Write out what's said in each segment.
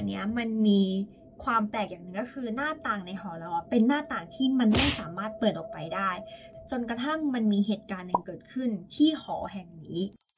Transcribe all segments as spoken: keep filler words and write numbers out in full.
เนี้ยมันมีความแปลกอย่างหนึ่งก็คือหน้าต่างในหอเราเป็นหน้าต่างที่มันไม่สามารถเปิดออกไปได้จนกระทั่งมันมีเหตุการณ์หนึ่งเกิดขึ้นที่หอแห่งนี้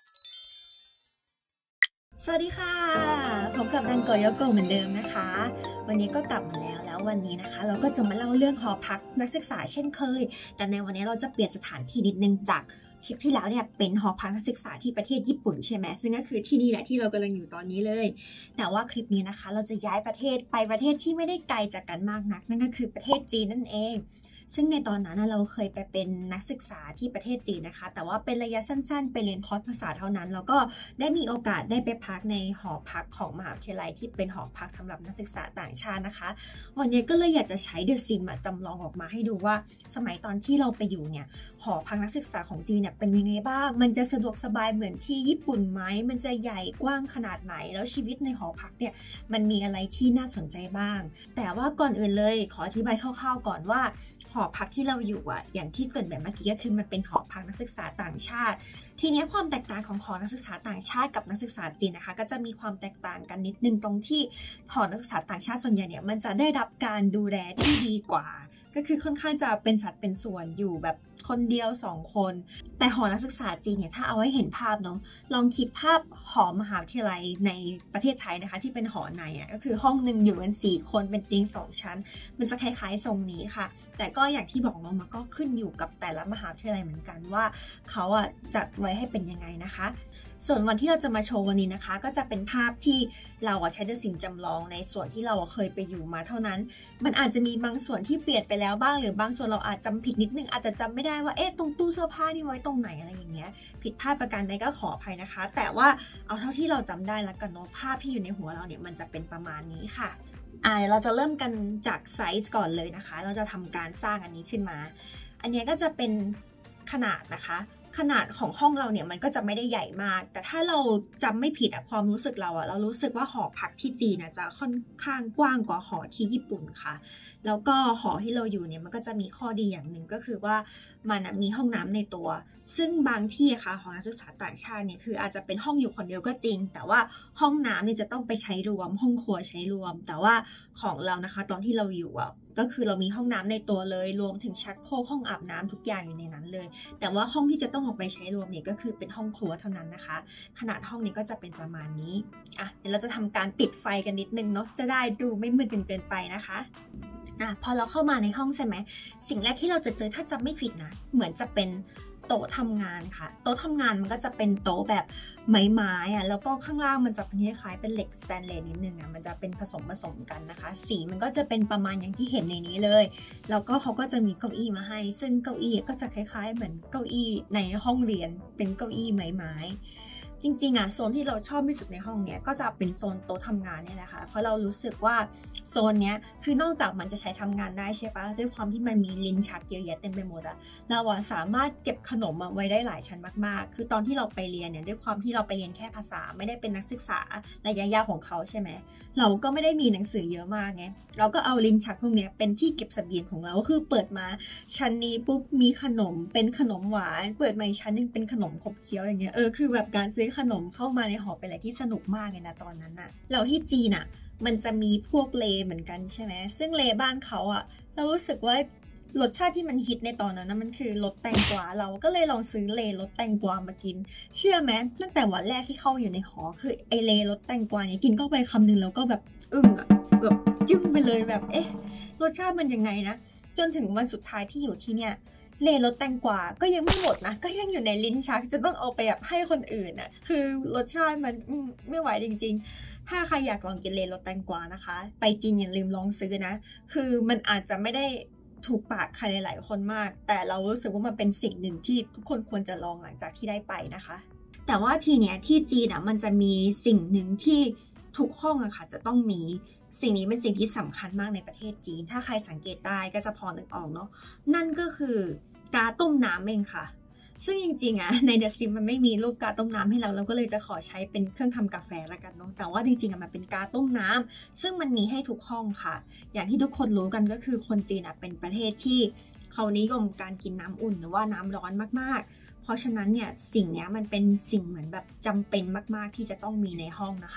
สวัสดีค่ะพบกับดังโกโยโกเหมือนเดิมนะคะวันนี้ก็กลับมาแล้วแล้ววันนี้นะคะเราก็จะมาเล่าเรื่องหอพักนักศึกษาเช่นเคยแต่ในวันนี้เราจะเปลี่ยนสถานที่นิดนึงจากคลิปที่แล้วเนี่ยเป็นหอพักนักศึกษาที่ประเทศญี่ปุ่นใช่ไหมซึ่งก็คือที่นี่แหละที่เรากำลังอยู่ตอนนี้เลยแต่ว่าคลิปนี้นะคะเราจะย้ายประเทศไปประเทศที่ไม่ได้ไกลจากกันมากนักนั่นก็คือประเทศจีนนั่นเองซึ่งในตอนนั้นเราเคยไปเป็นนักศึกษาที่ประเทศจีนนะคะแต่ว่าเป็นระยะสั้นๆไปเรียนคอร์สภาษาเท่านั้นแล้วก็ได้มีโอกาสได้ไปพักในหอพักของมหาวิทยาลัยที่เป็นหอพักสำหรับนักศึกษาต่างชาตินะคะวันนี้ก็เลยอยากจะใช้เดอะซิมจำลองออกมาให้ดูว่าสมัยตอนที่เราไปอยู่เนี่ยหอพักนักศึกษาของจีนเนี่ยเป็นยังไงบ้างมันจะสะดวกสบายเหมือนที่ญี่ปุ่นไหมมันจะใหญ่กว้างขนาดไหนแล้วชีวิตในหอพักเนี่ยมันมีอะไรที่น่าสนใจบ้างแต่ว่าก่อนอื่นเลยขออธิบายคร่าวๆก่อนว่าหอพักที่เราอยู่อ่ะอย่างที่เกริ่นแบบเมื่อกี้ก็คือมันเป็นหอพักนักศึกษาต่างชาติทีนี้ความแตกต่างของหอนักศึกษาต่างชาติกับนักศึกษาจีนนะคะก็จะมีความแตกต่างกันนิดนึงตรงที่หอนักศึกษาต่างชาติส่วนใหญ่เนี่ยมันจะได้รับการดูแลที่ดีกว่าก็คือค่อนข้างจะเป็นสัดเป็นส่วนอยู่แบบคนเดียวสองคนแต่หอนักศึกษาจีนเนี่ยถ้าเอาให้เห็นภาพเนาะลองคิดภาพหอมหาวิทยาลัยในประเทศไทยนะคะที่เป็นหอในอ่ะก็คือห้องหนึ่งอยู่กันสี่คนเป็นเตียงสองชั้นมันจะคล้ายๆทรงนี้ค่ะแต่ก็อย่างที่บอกเนาะมันก็ขึ้นอยู่กับแต่ละมหาวิทยาลัยเหมือนกันว่าเขาอ่ะจัดไว้ให้เป็นยังไงนะคะส่วนวันที่เราจะมาโชว์วันนี้นะคะก็จะเป็นภาพที่เราใช้เดอะซิมจำลองในส่วนที่เราเคยไปอยู่มาเท่านั้นมันอาจจะมีบางส่วนที่เปลี่ยนไปแล้วบ้างหรือบางส่วนเราอาจจำผิดนิดนึงอาจจะจำไม่ได้ว่าเอ๊ะตรงตู้เสื้อผ้านี่ไว้ตรงไหนอะไรอย่างเงี้ยผิดพลาดประการใดก็ขออภัยนะคะแต่ว่าเอาเท่าที่เราจำได้แล้วกันเนาะภาพที่อยู่ในหัวเราเนี่ยมันจะเป็นประมาณนี้ค่ะอ่าเราจะเริ่มกันจากไซส์ก่อนเลยนะคะเราจะทำการสร้างอันนี้ขึ้นมาอันนี้ก็จะเป็นขนาดนะคะขนาดของห้องเราเนี่ยมันก็จะไม่ได้ใหญ่มากแต่ถ้าเราจำไม่ผิดอะความรู้สึกเราอะเรารู้สึกว่าหอพักที่จีนจะค่อนข้างกว้างกว่าหอที่ญี่ปุ่นค่ะแล้วก็หอที่เราอยู่เนี่ยมันก็จะมีข้อดีอย่างหนึ่งก็คือว่ามันมีห้องน้ำในตัวซึ่งบางที่ค่ะหอนักศึกษาต่างชาติเนี่ยคืออาจจะเป็นห้องอยู่คนเดียวก็จริงแต่ว่าห้องน้ำเนี่ยจะต้องไปใช้รวมห้องครัวใช้รวมแต่ว่าของเรานะคะตอนที่เราอยู่อะก็คือเรามีห้องน้ำในตัวเลยรวมถึงชักโครกห้องอาบน้ำทุกอย่างอยู่ในนั้นเลยแต่ว่าห้องที่จะต้องออกไปใช้รวมเนี่ยก็คือเป็นห้องครัวเท่านั้นนะคะขนาดห้องนี้ก็จะเป็นประมาณนี้อ่ะเดี๋ยวเราจะทำการติดไฟกันนิดนึงเนาะจะได้ดูไม่มืดเกินไปนะคะอ่ะพอเราเข้ามาในห้องใช่ไหมสิ่งแรกที่เราจะเจอถ้าจำไม่ผิดนะเหมือนจะเป็นโต๊ะทำงานค่ะโต๊ะทำงานมันก็จะเป็นโต๊ะแบบไม้ๆอ่ะแล้วก็ข้างล่างมันจะเป็นคล้ายๆเป็นเหล็กสแตนเลสนิดนึงอ่ะมันจะเป็นผสมผสมกันนะคะสีมันก็จะเป็นประมาณอย่างที่เห็นในนี้เลยแล้วก็เขาก็จะมีเก้าอี้มาให้ซึ่งเก้าอี้ก็จะคล้ายๆเหมือนเก้าอี้ในห้องเรียนเป็นเก้าอี้ไม้ๆจริงๆอ่ะโซนที่เราชอบที่สุดในห้องเนี้ยก็จะเป็นโซนโต๊ะทำงานเนี่ยแหละค่ะเพราะเรารู้สึกว่าโซนเนี้ยคือนอกจากมันจะใช้ทำงานได้ใช่ปะด้วยความที่มันมีลิ้นชักเยอะแยะเต็มไปหมดอะเราอะสามารถเก็บขนมไว้ได้หลายชั้นมากๆคือตอนที่เราไปเรียนเนี่ยด้วยความที่เราไปเรียนแค่ภาษาไม่ได้เป็นนักศึกษาระยะยาวของเขาใช่ไหมเราก็ไม่ได้มีหนังสือเยอะมากไงเราก็เอาลิ้นชักพวกเนี้ยเป็นที่เก็บเสบียงของเราก็คือเปิดมาชั้นนี้ปุ๊บมีขนมเป็นขนมหวานเปิดมาอีกชั้นนึงเป็นขนมขบเคี้ยวอย่างเงี้ยเออคือแบบการซื้อขนมเข้ามาในหอเป็นอะไรที่สนุกมากเลยนะตอนนั้นน่ะแล้วที่จีนอ่ะมันจะมีพวกเลเหมือนกันใช่ไหมซึ่งเลบ้านเขาอ่ะเรารู้สึกว่ารสชาติที่มันฮิตในตอนนั้นนะมันคือรสแตงกวาเราก็เลยลองซื้อเลรสแตงกวามากินเชื่อไหมตั้งแต่วันแรกที่เข้าอยู่ในหอคือไอเลรสแตงกวาเนี่ยกินเข้าไปคำนึงแล้วก็แบบอึ้งอ่ะแบบจึ้งไปเลยแบบเอ๊ะรสชาติมันยังไงนะจนถึงวันสุดท้ายที่อยู่ที่เนี่ยเลรสแตงกวาก็ยังไม่หมดนะก็ยังอยู่ในลิ้นชักจะต้องเอาไปแบบให้คนอื่นอ่ะคือรสชาติมันไม่ไหวจริงๆถ้าใครอยากลองกินเลรสแตงกวานะคะไปจีนอย่าลืมลองซื้อนะคือมันอาจจะไม่ได้ถูกปากใครหลายๆคนมากแต่เรารู้สึกว่ามันเป็นสิ่งหนึ่งที่ทุกคนควรจะลองหลังจากที่ได้ไปนะคะแต่ว่าทีเนี้ยที่จีนอ่ะมันจะมีสิ่งหนึ่งที่ทุกห้องอะค่ะจะต้องมีสิ่งนี้เป็นสิ่งที่สำคัญมากในประเทศจีนถ้าใครสังเกตได้ก็จะพอนึกออกเนาะนั่นก็คือกาต้มน้ำเองค่ะซึ่งจริงๆอะในเดอะซิมมันไม่มีรูปกาต้มน้ำให้เราเราก็เลยจะขอใช้เป็นเครื่องทำกาแฟละกันเนาะแต่ว่าจริงๆอะมันเป็นกาต้มน้ำซึ่งมันมีให้ทุกห้องค่ะอย่างที่ทุกคนรู้กันก็คือคนจีนอะเป็นประเทศที่เขานิยมการกินน้ำอุ่นหรือว่าน้ำร้อนมากๆเพราะฉะนั้นเนี่ยสิ่งนี้มันเป็นสิ่งเหมือนแบบจำเป็นมากๆที่จะต้องมีในห้องนะคะ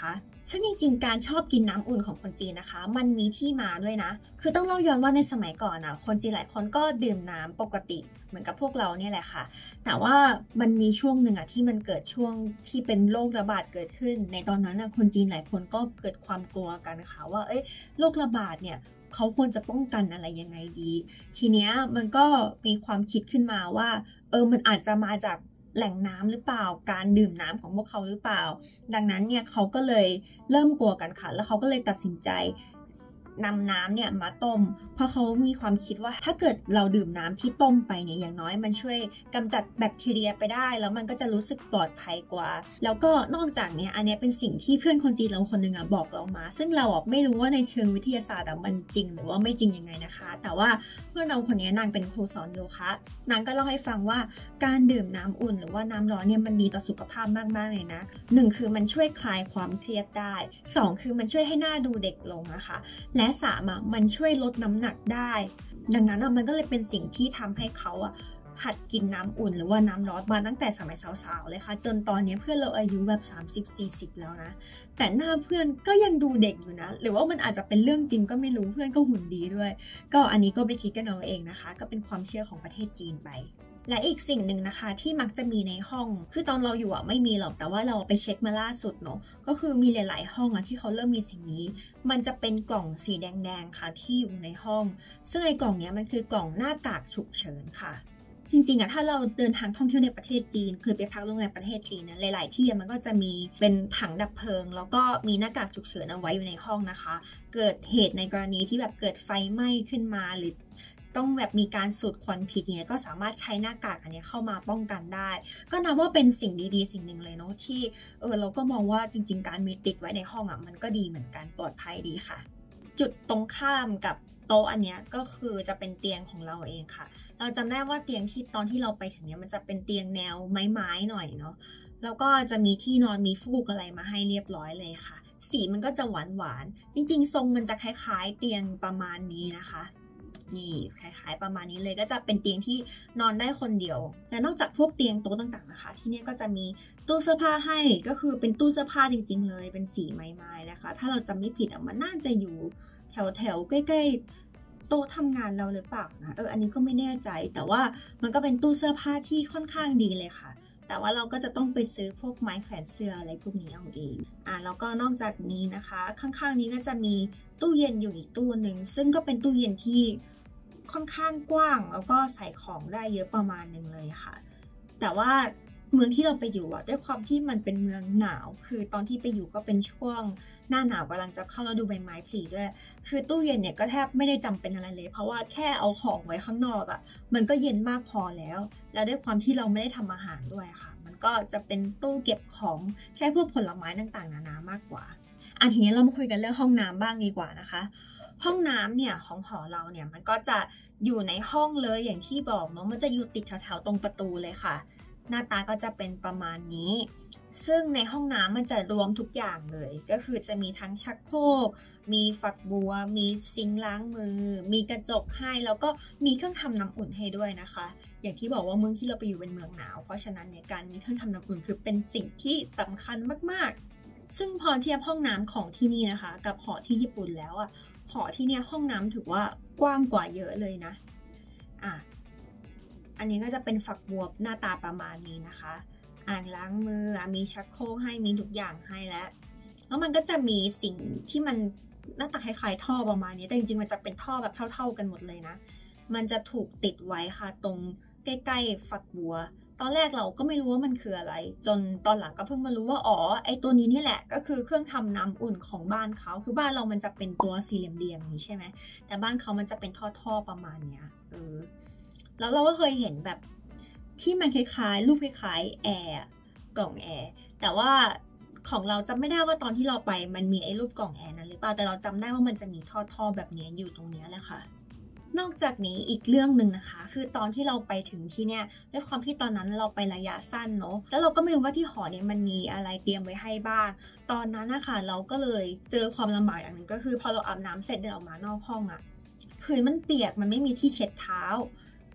ซึ่งจริงๆการชอบกินน้ำอุ่นของคนจีนนะคะมันมีที่มาด้วยนะคือต้องเล่าย้อนว่าในสมัยก่อนอ่ะคนจีนหลายคนก็ดื่มน้ำปกติเหมือนกับพวกเราเนี่ยแหละค่ะแต่ว่ามันมีช่วงหนึ่งอ่ะที่มันเกิดช่วงที่เป็นโรคระบาดเกิดขึ้นในตอนนั้นอ่ะคนจีนหลายคนก็เกิดความกลัวกันค่ะว่าเอ้ยโรคระบาดเนี่ยเขาควรจะป้องกันอะไรยังไงดีทีเนี้ยมันก็มีความคิดขึ้นมาว่าเออมันอาจจะมาจากแหล่งน้ำหรือเปล่าการดื่มน้ำของพวกเขาหรือเปล่าดังนั้นเนี่ยเขาก็เลยเริ่มกลัวกันค่ะแล้วเขาก็เลยตัดสินใจนำน้ำเนี่ยมาต้มเพราะเขามีความคิดว่าถ้าเกิดเราดื่มน้ำที่ต้มไปเนี่ยอย่างน้อยมันช่วยกำจัดแบคทีเรียไปได้แล้วมันก็จะรู้สึกปลอดภัยกว่าแล้วก็นอกจากเนี้ยอันนี้เป็นสิ่งที่เพื่อนคนจีนเราคนหนึ่งอ่ะบอกเรามาซึ่งเราอ่ะไม่รู้ว่าในเชิงวิทยาศาสตร์อ่ะมันจริงหรือว่าไม่จริงยังไงนะคะแต่ว่าเพื่อนเราคนนี้นางเป็นครูสอนโยคะนางก็เล่าให้ฟังว่าการดื่มน้ำอุ่นหรือว่าน้ำร้อนเนี่ยมันดีต่อสุขภาพมากๆเลยนะหนึ่งคือมันช่วยคลายความเครียดได้สองคือมันช่วยให้หน้าดูเด็กลงนะคะและสามอ่ะมันช่วยลดน้ำหนักได้ดังนั้นอ่ะมันก็เลยเป็นสิ่งที่ทำให้เขาอ่ะหัดกินน้ำอุ่นหรือว่าน้ำร้อนมาตั้งแต่สมัยสาวๆเลยค่ะจนตอนนี้เพื่อนเราอายุแบบสามสิบ สี่สิบแล้วนะแต่หน้าเพื่อนก็ยังดูเด็กอยู่นะหรือว่ามันอาจจะเป็นเรื่องจริงก็ไม่รู้เพื่อนก็หุ่นดีด้วยก็อันนี้ก็ไปคิดกันเอาเองนะคะก็เป็นความเชื่อของประเทศจีนไปและอีกสิ่งหนึ่งนะคะที่มักจะมีในห้องคือตอนเราอยู่อ่ะไม่มีหรอกแต่ว่าเราไปเช็คมาล่าสุดเนาะก็คือมีหลายๆห้องอ่ะที่เขาเริ่มมีสิ่งนี้มันจะเป็นกล่องสีแดงๆค่ะที่อยู่ในห้องซึ่งไอ้กล่องนี้มันคือกล่องหน้ากากฉุกเฉินค่ะจริงๆอะถ้าเราเดินทางท่องเที่ยวในประเทศจีนเคยไปพักโรงแรมประเทศจีนนะหลายๆที่มันก็จะมีเป็นถังดับเพลิงแล้วก็มีหน้ากากฉุกเฉินเอาไว้อยู่ในห้องนะคะเกิดเหตุในกรณีที่แบบเกิดไฟไหม้ขึ้นมาหรือต้องแบบมีการสูดควันพิษเนี่ยก็สามารถใช้หน้ากากอันนี้เข้ามาป้องกันได้ก็นับว่าเป็นสิ่งดีๆสิ่งหนึ่งเลยเนาะที่เออเราก็มองว่าจริงๆการมีติดไว้ในห้องอ่ะมันก็ดีเหมือนกันปลอดภัยดีค่ะจุดตรงข้ามกับโต๊ะอันเนี้ยก็คือจะเป็นเตียงของเราเองค่ะเราจำได้ว่าเตียงที่ตอนที่เราไปถึงเนี้ยมันจะเป็นเตียงแนวไม้ๆหน่อยเนาะแล้วก็จะมีที่นอนมีฟูกอะไรมาให้เรียบร้อยเลยค่ะสีมันก็จะหวานๆจริงๆทรงมันจะคล้ายๆเตียงประมาณนี้นะคะนี่คล้ายๆประมาณนี้เลยก็จะเป็นเตียงที่นอนได้คนเดียวและนอกจากพวกเตียงโต๊ะต่างๆนะคะที่นี่ก็จะมีตู้เสื้อผ้าให้ก็คือเป็นตู้เสื้อผ้าจริงๆเลยเป็นสีไม้ๆนะคะถ้าเราจำไม่ผิดอ่ะมันน่าจะอยู่แถวๆใกล้ๆโต๊ะทำงานเราหรือเปล่านะเอออันนี้ก็ไม่แน่ใจแต่ว่ามันก็เป็นตู้เสื้อผ้าที่ค่อนข้างดีเลยค่ะแต่ว่าเราก็จะต้องไปซื้อพวกไม้แขวนเสื้ออะไรพวกนี้เอาเองอ่าแล้วก็นอกจากนี้นะคะข้างๆนี้ก็จะมีตู้เย็นอยู่อีกตู้หนึ่งซึ่งก็เป็นตู้เย็นที่ค่อนข้างกว้างแล้วก็ใส่ของได้เยอะประมาณหนึ่งเลยค่ะแต่ว่าเมืองที่เราไปอยู่อ่ะด้วยความที่มันเป็นเมืองหนาวคือตอนที่ไปอยู่ก็เป็นช่วงหน้าหนาวกำลังจะเข้าฤดูใบไม้ผลิด้วยคือตู้เย็นเนี่ยก็แทบไม่ได้จำเป็นอะไรเลยเพราะว่าแค่เอาของไว้ข้างนอกอ่ะมันก็เย็นมากพอแล้วแล้วด้วยความที่เราไม่ได้ทำอาหารด้วยค่ะมันก็จะเป็นตู้เก็บของแค่พวกผลไม้ต่างๆนานามากกว่าอ่ะทีนี้เรามาคุยกันเรื่องห้องน้ำบ้างดีกว่านะคะห้องน้ำเนี่ยของหอเราเนี่ยมันก็จะอยู่ในห้องเลยอย่างที่บอกเนาะมันจะอยู่ติดแถวๆตรงประตูเลยค่ะหน้าตาก็จะเป็นประมาณนี้ซึ่งในห้องน้ำมันจะรวมทุกอย่างเลยก็คือจะมีทั้งชักโครกมีฝักบัวมีซิงค์ล้างมือมีกระจกให้แล้วก็มีเครื่องทำน้ำอุ่นให้ด้วยนะคะอย่างที่บอกว่าเมืองที่เราไปอยู่เป็นเมืองหนาวเพราะฉะนั้นเนี่ยการมีเครื่องทำน้ำอุ่นคือเป็นสิ่งที่สำคัญมากๆซึ่งพอเทียบห้องน้ำของที่นี่นะคะกับหอที่ญี่ปุ่นแล้วอ่ะหอที่เนี่ยห้องน้ำถือว่ากว้างกว่าเยอะเลยนะอ่ะอันนี้ก็จะเป็นฝักบัวหน้าตาประมาณนี้นะคะอ่างล้างมือมีชักโครกให้มีทุกอย่างให้แล้วแล้วมันก็จะมีสิ่งที่มันหน้าตาคล้ายๆท่อประมาณนี้แต่จริงๆมันจะเป็นท่อแบบเท่าๆกันหมดเลยนะมันจะถูกติดไว้ค่ะตรงใกล้ๆฝักบัวตอนแรกเราก็ไม่รู้ว่ามันคืออะไรจนตอนหลังก็เพิ่งมารู้ว่าอ๋อไอตัวนี้นี่แหละก็คือเครื่องทำน้ำอุ่นของบ้านเขาคือบ้านเรามันจะเป็นตัวสี่เหลี่ยมๆนี้ใช่ไหมแต่บ้านเขามันจะเป็นท่อๆประมาณเนี้ยเออแล้วเราก็เคยเห็นแบบที่มันคล้ายๆรูปคล้ายๆแอร์กล่องแอร์แต่ว่าของเราจำไม่ได้ว่าตอนที่เราไปมันมีไอ้รูปกล่องแอร์นั้นหรือเปล่าแต่เราจำได้ว่ามันจะมีท่อๆแบบนี้อยู่ตรงนี้แหละค่ะนอกจากนี้อีกเรื่องหนึ่งนะคะคือตอนที่เราไปถึงที่เนี่ยด้วยความที่ตอนนั้นเราไประยะสั้นเนาะแล้วเราก็ไม่รู้ว่าที่หอเนี่ยมันมีอะไรเตรียมไว้ให้บ้างตอนนั้นนะคะเราก็เลยเจอความลำบากอย่างหนึ่งก็คือพอเราอาบน้ำเสร็จเดินออกมานอกห้องอะคือมันเปียกมันไม่มีที่เช็ดเท้า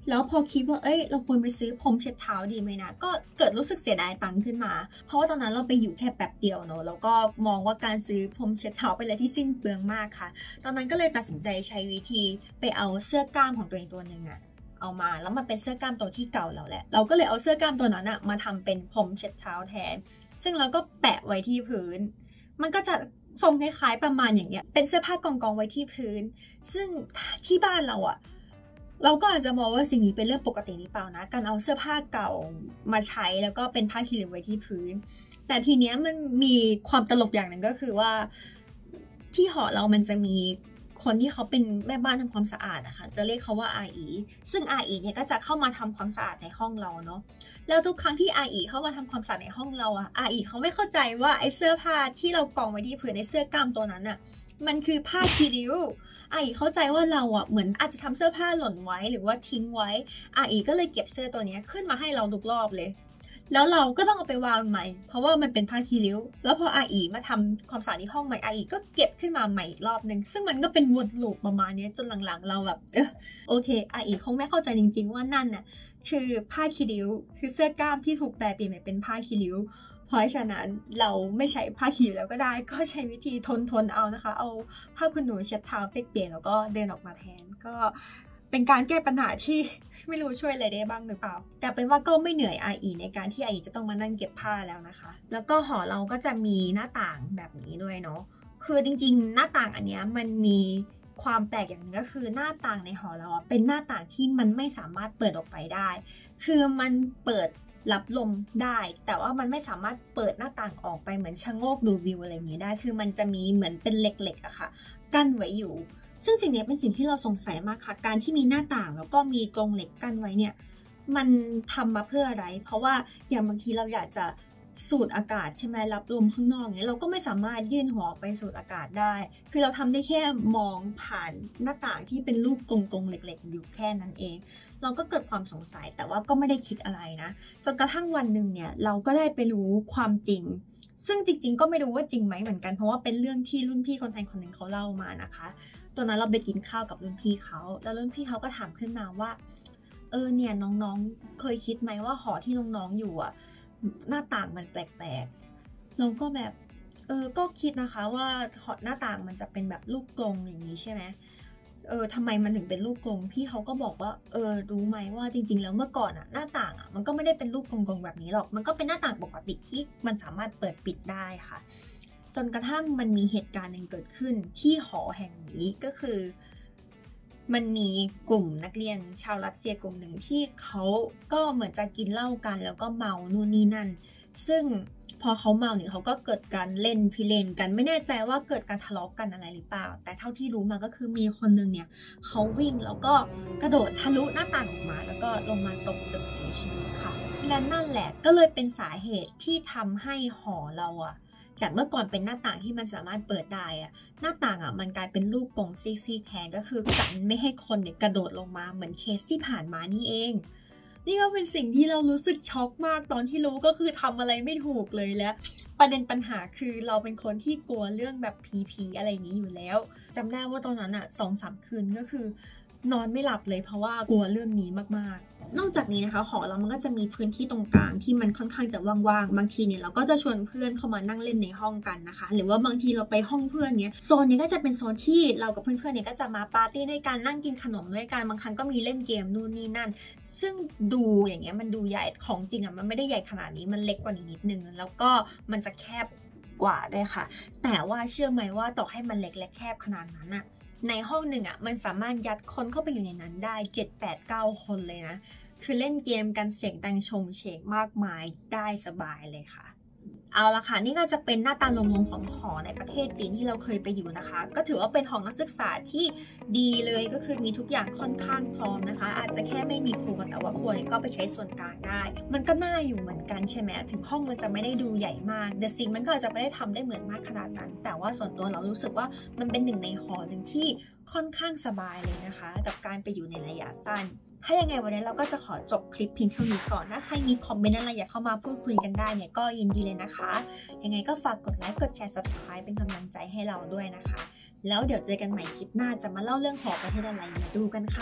แล้วพอคิดว่าเอ้ยเราควรไปซื้อพรมเช็ดเท้าดีไหมนะก็เกิดรู้สึกเสียดายตังค์ขึ้นมาเพราะว่าตอนนั้นเราไปอยู่แค่แป๊บเดียวเนอะแล้วก็มองว่าการซื้อพรมเช็ดเท้าเป็นอะไรที่สิ้นเปลืองมากค่ะตอนนั้นก็เลยตัดสินใจใช้วิธีไปเอาเสื้อกล้ามของตัวเองตัวหนึ่งอะเอามาแล้วมันเป็นเสื้อกล้ามตัวที่เก่าเราแหละเราก็เลยเอาเสื้อกล้ามตัวนั้นอะมาทำเป็นพรมเช็ดเท้าแทนซึ่งเราก็แปะไว้ที่พื้นมันก็จะทรงคล้ายๆประมาณอย่างเงี้ยเป็นเสื้อผ้ากองกองไว้ที่พื้นซึ่งที่บ้านเราอะเราก็อาจจะมองว่าสิ่งนี้เป็นเรื่องปกติหรือเปล่านะการเอาเสื้อผ้าเก่ามาใช้แล้วก็เป็นผ้าคีริ้วไว้ที่พื้นแต่ทีเนี้ยมันมีความตลกอย่างหนึ่งก็คือว่าที่หอเรามันจะมีคนที่เขาเป็นแม่บ้านทำความสะอาดนะคะจะเรียกเขาว่าอาอีซึ่งอาอีเนี่ยก็จะเข้ามาทำความสะอาดในห้องเราเนาะแล้วทุกครั้งที่อาอีเข้ามาทำความสะอาดในห้องเราอะอาอีเขาไม่เข้าใจว่าไอ้เสื้อผ้าที่เรากองไว้ที่พื้นในเสื้อกล้ามตัวนั้นอะมันคือผ้าคีริ้วอาอีเข้าใจว่าเราอ่ะเหมือนอาจจะทำเสื้อผ้าหล่นไว้หรือว่าทิ้งไว้อาอีก็เลยเก็บเสื้อตัวนี้ขึ้นมาให้เราทุกรอบเลยแล้วเราก็ต้องเอาไปวางใหม่เพราะว่ามันเป็นผ้าคีริ้วแล้วพออาอีมาทำความสะอาดที่ห้องใหม่อาอีก็เก็บขึ้นมาใหม่อีกรอบนึงซึ่งมันก็เป็นวนลูปประมาณนี้จนหลังๆเราแบบเออโอเคอาอีคงไม่เข้าใจจริงๆว่านั่นน่ะคือผ้าคีริ้วคือเสื้อกล้ามที่ถูกแปลเปลี่ยนไปเป็นผ้าคีริ้วเพราะฉะนั้นเราไม่ใช้ผ้าคีริ้วแล้วก็ได้ก็ใช้วิธีทนทนเอานะคะเอาผ้าขนหนูเช็ดเท้าเปียกๆแล้วก็เดินออกมาแทนก็เป็นการแก้ปัญหาที่ไม่รู้ช่วยอะไรได้บ้างหรือเปล่าแต่เป็นว่าก็ไม่เหนื่อยอาอีในการที่อาอีจะต้องมานั่งเก็บผ้าแล้วนะคะแล้วก็หอเราก็จะมีหน้าต่างแบบนี้ด้วยเนาะคือจริงๆหน้าต่างอันเนี้ยมันมีความแปลกอย่างนึงก็คือหน้าต่างในหอเราเป็นหน้าต่างที่มันไม่สามารถเปิดออกไปได้คือมันเปิดรับลมได้แต่ว่ามันไม่สามารถเปิดหน้าต่างออกไปเหมือนชะโงกดูวิวอะไรอย่างนี้ได้คือมันจะมีเหมือนเป็นเหล็กๆอะค่ะกั้นไว้อยู่ซึ่งสิ่งนี้เป็นสิ่งที่เราสงสัยมากค่ะการที่มีหน้าต่างแล้วก็มีกรงเหล็กกั้นไว้เนี่ยมันทำมาเพื่ออะไรเพราะว่าอย่างบางทีเราอยากจะสูดอากาศใช่ไหมรับลมข้างนอกเนี่ยเราก็ไม่สามารถยื่นหัวไปสูดอากาศได้คือเราทำได้แค่มองผ่านหน้าต่างที่เป็นรูปกรงๆเหล็กๆอยู่แค่นั้นเองเราก็เกิดความสงสัยแต่ว่าก็ไม่ได้คิดอะไรนะจนกระทั่งวันหนึ่งเนี่ยเราก็ได้ไปรู้ความจริงซึ่งจริงๆก็ไม่รู้ว่าจริงไหมเหมือนกันเพราะว่าเป็นเรื่องที่รุ่นพี่คนไทยคนหนึ่งเขาเล่ามานะคะตอนนั้นเราไปกินข้าวกับรุ่นพี่เขาแล้วรุ่นพี่เขาก็ถามขึ้นมาว่าเออเนี่ยน้องๆเคยคิดไหมว่าหอที่น้องๆอยู่อ่ะหน้าต่างมันแปลกๆเราก็แบบเออก็คิดนะคะว่าหน้าต่างมันจะเป็นแบบลูกกรงอย่างนี้ใช่ไหมเออทำไมมันถึงเป็นลูกกรงพี่เขาก็บอกว่าเออรู้ไหมว่าจริงๆแล้วเมื่อก่อนอะหน้าต่างอะมันก็ไม่ได้เป็นลูกกรงๆแบบนี้หรอกมันก็เป็นหน้าต่างปกติที่มันสามารถเปิดปิดได้ค่ะจนกระทั่งมันมีเหตุการณ์หนึ่งเกิดขึ้นที่หอแห่งนี้ก็คือมันมีกลุ่มนักเรียนชาวรัสเซียกลุ่มหนึ่งที่เขาก็เหมือนจะกินเหล้ากันแล้วก็เมานู่นนี่นั่นซึ่งพอเขาเมาเนี่ยเขาก็เกิดการเล่นพิเรนกันไม่แน่ใจว่าเกิดการทะเลาะกันอะไรหรือเปล่าแต่เท่าที่รู้มาก็คือมีคนนึงเนี่ยเขาวิ่งแล้วก็กระโดดทะลุหน้าต่างออกมาแล้วก็ลงมาตกตึกเสียชีวิตค่ะและนั่นแหละก็เลยเป็นสาเหตุที่ทำให้หอเราอะจากเมื่อก่อนเป็นหน้าต่างที่มันสามารถเปิดได้อะหน้าต่างอะมันกลายเป็นรูปกรงซีกๆแทนก็คือกันไม่ให้คนเนี่ยกระโดดลงมาเหมือนเคสที่ผ่านมานี่เองนี่ก็เป็นสิ่งที่เรารู้สึกช็อกมากตอนที่รู้ก็คือทำอะไรไม่ถูกเลยและประเด็นปัญหาคือเราเป็นคนที่กลัวเรื่องแบบผีผีอะไรอย่างนี้อยู่แล้วจำได้ว่าตอนนั้นอะสองสามคืนก็คือนอนไม่หลับเลยเพราะว่ากลัวเรื่องนี้มากๆนอกจากนี้นะคะหอเรามันก็จะมีพื้นที่ตรงกลางที่มันค่อนข้างจะว่างๆบางทีเนี่ยเราก็จะชวนเพื่อนเข้ามานั่งเล่นในห้องกันนะคะหรือว่าบางทีเราไปห้องเพื่อนเนี้ยโซนนี้ก็จะเป็นโซนที่เรากับเพื่อนๆเนี่ยก็จะมาปาร์ตี้ด้วยกันนั่งกินขนมด้วยกันบางครั้งก็มีเล่นเกมนู่นนี่นั่นซึ่งดูอย่างเงี้ยมันดูใหญ่ของจริงอ่ะมันไม่ได้ใหญ่ขนาดนี้มันเล็กกว่านี้นิดนึงแล้วก็มันจะแคบกว่าด้วยค่ะแต่ว่าเชื่อไหมว่าต่อให้มันเล็กและแคบขนาดนั้นอะในห้องหนึ่งอ่ะมันสามารถยัดคนเข้าไปอยู่ในนั้นได้เจ็ด แปด เก้าคนเลยนะคือเล่นเกมกันเสียงดังชงเฉงมากมายได้สบายเลยค่ะเอาละค่ะนี่ก็จะเป็นหน้าตารวมๆของหอในประเทศจีนที่เราเคยไปอยู่นะคะก็ถือว่าเป็นหอนักศึกษาที่ดีเลยก็คือมีทุกอย่างค่อนข้างพร้อมนะคะอาจจะแค่ไม่มีครัวแต่ว่าครัวก็ไปใช้ส่วนกลางได้มันก็น่าอยู่เหมือนกันใช่ไหมถึงห้องมันจะไม่ได้ดูใหญ่มากแต่สิ่งมันก็อาจจะไม่ได้ทำได้เหมือนมากขนาดนั้นแต่ว่าส่วนตัวเรารู้สึกว่ามันเป็นหนึ่งในหอหนึ่งที่ค่อนข้างสบายเลยนะคะกับการไปอยู่ในระยะสั้นถ้ายังไงวันนี้เราก็จะขอจบคลิปเพียงเท่านี้ก่อนถ้าใครมีคอมเมนต์อะไรอยากเข้ามาพูดคุยกันได้เนี่ยก็ยินดีเลยนะคะยังไงก็ฝากกดไลค์กดแชร์ ซับสไครบ์ เป็นกำลังใจให้เราด้วยนะคะแล้วเดี๋ยวเจอกันใหม่คลิปหน้าจะมาเล่าเรื่องหอประเทศอะไรมาดูกันค่ะ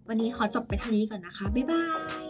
วันนี้ขอจบไปเท่านี้ก่อนนะคะบ๊ายบาย